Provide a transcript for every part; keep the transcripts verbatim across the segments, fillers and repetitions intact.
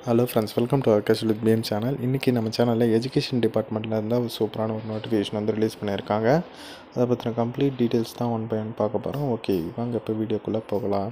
Hello friends, welcome to our with PM channel. இன்றைக்கி நம்ம சேனலில் எஜுகேஷன் டிபார்ட்மெண்ட்டில் இருந்தால் ஒரு சூப்பரான ஒரு நோட்டிஃபிகேஷன் வந்து ரிலீஸ் பண்ணியிருக்காங்க. அதை பற்றின கம்ப்ளீட் டீட்டெயில்ஸ் தான் ஒன் பை ஒன் பார்க்க போகிறோம். ஓகே, வாங்க இப்போ வீடியோக்குள்ளே போகலாம்.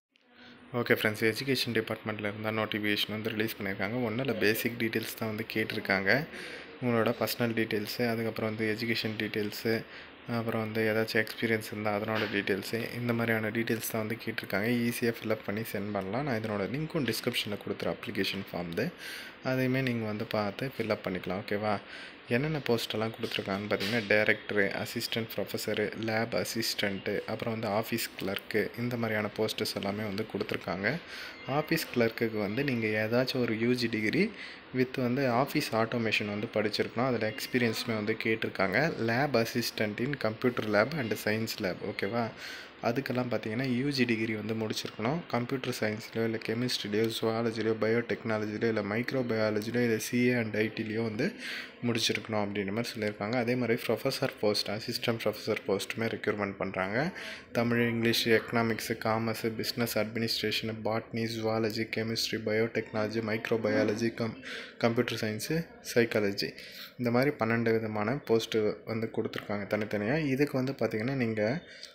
ஓகே ஃப்ரெண்ட்ஸ், எஜுகேஷன் டிபார்ட்மெண்ட்டில் இருந்தால் நோட்டிஃபிகேஷன் வந்து ரிலீஸ் பண்ணியிருக்காங்க. ஒன்றும் இல்லை, பேசிக் டீட்டெயில்ஸ் தான் வந்து கேட்டிருக்காங்க. உங்களோட பர்சனல் டீட்டெயில்ஸு, அதுக்கப்புறம் வந்து எஜுகேஷன் டீட்டெயில்ஸு, அப்புறம் வந்து ஏதாச்சும் எக்ஸ்பீரியன்ஸ் இருந்தால் அதனோட டீட்டெயில்ஸு, இந்த மாதிரியான டீட்டெயில்ஸ் தான் வந்து கேட்டிருக்காங்க. ஈஸியாக ஃபில்அப் பண்ணி சென்ட் பண்ணலாம். நான் இதனோட லிங்க்கும் டிஸ்கிரிப்ஷனில் கொடுத்துரு அப்ளிகேஷன் ஃபார்ம் இது, அதையுமே நீங்கள் வந்து பார்த்து ஃபில்அப் பண்ணிக்கலாம். ஓகேவா? என்னென்ன போஸ்ட்டெல்லாம் கொடுத்துருக்காங்கன்னு பார்த்தீங்கன்னா, director, assistant professor, lab assistant, அப்புறம் வந்து ஆஃபீஸ் கிளர்க்கு, இந்த மாதிரியான போஸ்டர்ஸ் எல்லாமே வந்து கொடுத்துருக்காங்க. ஆஃபீஸ் கிளர்க்குக்கு வந்து நீங்கள் ஏதாச்சும் ஒரு யூஜி டிகிரி வித் வந்து ஆஃபீஸ் ஆட்டோமேஷன் வந்து படிச்சிருக்கணும். அதில் எக்ஸ்பீரியன்ஸுமே வந்து கேட்டிருக்காங்க. Lab assistant in computer lab and science lab. ஓகேவா? அதுக்கெல்லாம் பார்த்தீங்கன்னா யூஜி டிகிரி வந்து முடிச்சிருக்கணும். கம்ப்யூட்டர் சயின்ஸ்லையோ இல்லை கெமிஸ்ட்ரிலையோ ஜுவாலஜிலையோ பயோடெக்னாலஜிலையோ இல்லை மைக்ரோ பயாலஜிலையோ இல்லை சிஏ அண்ட் ஐடிலையோ வந்து முடிச்சிருக்கணும் அப்படின்ற மாதிரி சொல்லியிருக்காங்க. அதே மாதிரி ப்ரொஃபஸர் போஸ்ட், அசிஸ்டன்ட் ப்ரொஃபஸர் போஸ்ட்டுமே ரெக்யூர்மெண்ட் பண்ணுறாங்க. Tamil, English, economics, commerce, business administration, botany, zoology, chemistry, biotechnology, micro biology, com computer science, psychology, இந்த மாதிரி பன்னெண்டு விதமான போஸ்ட்டு வந்து கொடுத்துருக்காங்க தனித்தனியாக. இதுக்கு வந்து பார்த்திங்கன்னா நீங்கள்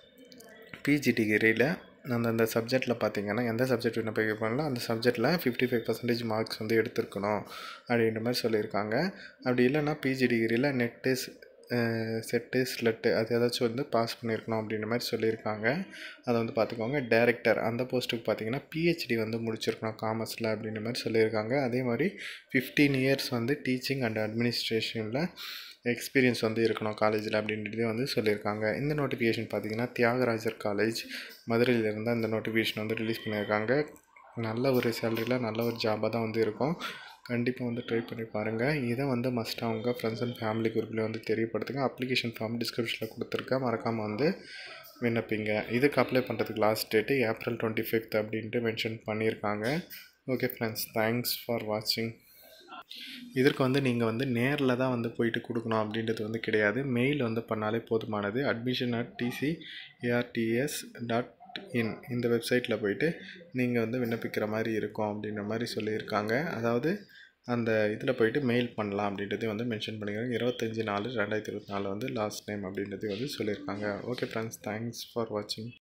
பிஜி டிகிரியில் அந்தந்த சப்ஜெக்டில் பார்த்தீங்கன்னா எந்த சப்ஜெக்ட் விண்ணப்பிக்க பண்ணலாம் அந்த சப்ஜெக்டில் ஃபிஃப்டி ஃபைவ் பர்சன்டேஜ் மார்க்ஸ் வந்து எடுத்துருக்கணும் அப்படின்ற மாதிரி சொல்லியிருக்காங்க. அப்படி இல்லைன்னா பிஜி டிகிரியில் நெட்டு, செட்டு, ஸ்லெட்டு அது ஏதாச்சும் வந்து பாஸ் பண்ணியிருக்கணும் அப்படின்ற மாதிரி சொல்லியிருக்காங்க. அதை வந்து பார்த்துக்கோங்க. டைரக்டர் அந்த போஸ்ட்டுக்கு பார்த்தீங்கன்னா பிஹெச்டி வந்து முடிச்சிருக்கணும் காமர்ஸில் அப்படின்ற மாதிரி சொல்லியிருக்காங்க. அதே மாதிரி ஃபிஃப்டீன் இயர்ஸ் வந்து டீச்சிங் அண்ட் அட்மினிஸ்ட்ரேஷனில் எக்ஸ்பீரியன்ஸ் வந்து இருக்கணும் காலேஜில் அப்படின்றதே வந்து சொல்லியிருக்காங்க. இந்த நோட்டிஃபிகேஷன் பார்த்திங்கன்னா தியாகராஜர் காலேஜ் மதுரையிலேருந்து அந்த நோட்டிஃபிகேஷன் வந்து ரிலீஸ் பண்ணியிருக்காங்க. நல்ல ஒரு சேலரியில் நல்ல ஒரு ஜாபாக தான் வந்து இருக்கும். கண்டிப்பாக வந்து ட்ரை பண்ணி பாருங்கள். இதை வந்து மஸ்ட்டாக அவங்க ஃப்ரெண்ட்ஸ் அண்ட் ஃபேமிலி குரூப்லேயே வந்து தெரியப்படுத்துங்க. அப்ளிகேஷன் ஃபார்ம் டிஸ்கிரிப்ஷனில் கொடுத்துருக்கேன், மறக்காமல் வந்து விண்ணப்பிங்க. இதுக்கு அப்ளை பண்ணுறதுக்கு last date April twenty fifth அப்படின்ட்டு மென்ஷன் பண்ணியிருக்காங்க. ஓகே ஃப்ரெண்ட்ஸ், தேங்க்ஸ் ஃபார் வாட்சிங். இதற்கு வந்து நீங்கள் வந்து நேரில் தான் வந்து போயிட்டு கொடுக்கணும் அப்படின்றது வந்து கிடையாது. மெயில் வந்து பண்ணாலே போதுமானது. Admission at TCARTS dot in இந்த வெப்சைட்டில் போயிட்டு நீங்கள் வந்து விண்ணப்பிக்கிற மாதிரி இருக்கும் அப்படின்ற மாதிரி சொல்லியிருக்காங்க. அதாவது அந்த இதில் போயிட்டு மெயில் பண்ணலாம் அப்படின்றதையும் வந்து மென்ஷன் பண்ணிக்கிறாங்க. இருபத்தஞ்சி நாலு ரெண்டாயிரத்தி இருபத்தி நாலு வந்து லாஸ்ட் டைம் அப்படின்றதையும் வந்து சொல்லியிருக்காங்க. ஓகே ஃப்ரெண்ட்ஸ், தேங்க்ஸ் ஃபார் வாட்சிங்.